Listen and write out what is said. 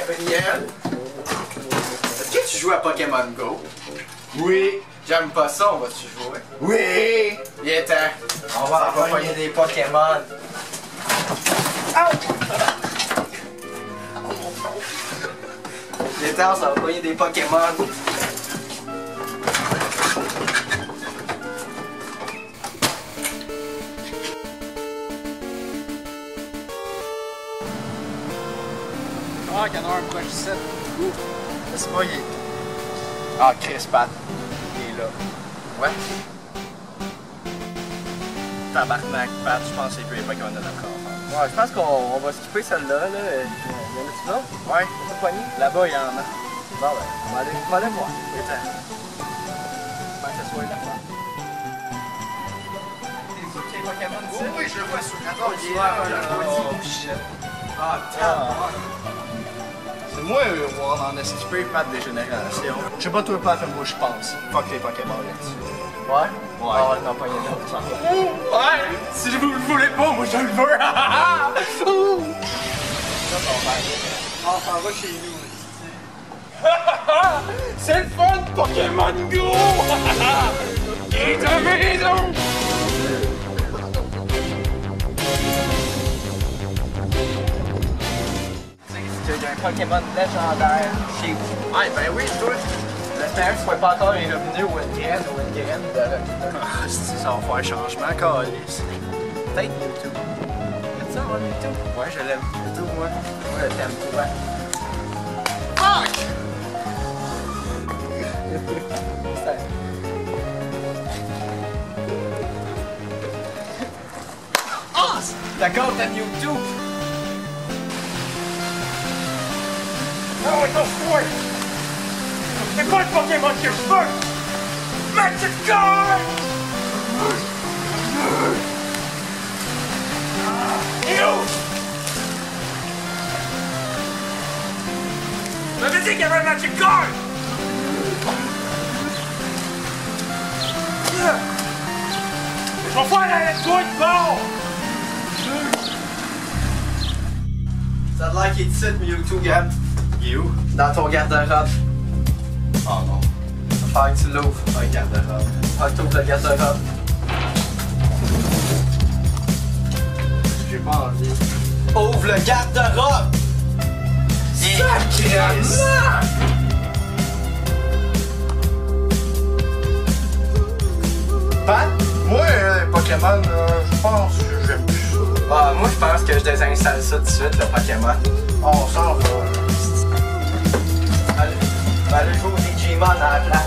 Gabriel, est-ce que tu joues à PokémonGo? Oui. J'aime pas ça, on va-tu jouer? Oui. Viens-t'en. On va pogner des Pokémon. Viens-t'en, ça va pogner des Pokémon. Ah, qu'il y en a un proche ici. Je sais pas, il est... Ah, Chris Pat. Il est là. Ouais. Tabarnak, Pat, je pense que c'est plus les Pokémon de notre enfant. Ouais, je pense qu'on va skipper celle-là, là. Il y en a-tu d'autres? Ouais. Pas poigné? Là-bas, il y en a. Bon, ben, on va aller voir. Attends. Faut que ça soit là. Les Pokémon, Oui, je le vois sur la Oh, il est là, oh, shit. Ah, tiens. C'est moi, on en a skippé Pat des générations. Je sais pas toi, Pat, mais moi je pense. Fuck les Pokémon là-dessus. Ouais? Ouais. Ah, non, pas y aller. Ouais! Si vous le voulez pas, moi je le veux! On s'en va chez nous. C'est le fun de PokémonGo! Et ta maison! Il y a un Pokémon légendaire chez vous. Ouais, ben oui, toi! J'espère que tu ne sois pas encore revenu au Wingraine de... Ah, si ça va faire changement, calice. Peut-être YouTube. Faites ça, on YouTube? Ouais, je l'aime. YouTube, moi. Moi, je t'aime tout, ouais. Fuck! Ah! D'accord, t'aimes YouTube? Non, non, ouais! C'est pas le Pokémon que je veux! Magic Card! Tu m'avais dit qu'il y avait un Magic Card! Je vais faire la lettre de bord! Ça a l'air qu'il est ici, Mewtwo, Gab. Il est où? Dans ton garde-robe. Oh non. Va falloir que tu l'ouvres. Un garde-robe. Faut que tu ouvres le garde-robe. J'ai pas envie. Ouvre le garde-robe! Sacrément! Pat, moi, les Pokémon, je pense que j'aime plus ça. Ah, moi, je pense que je désinstalle ça tout de suite, le Pokémon. On s'en va. Allez jouer au Digimon à la place.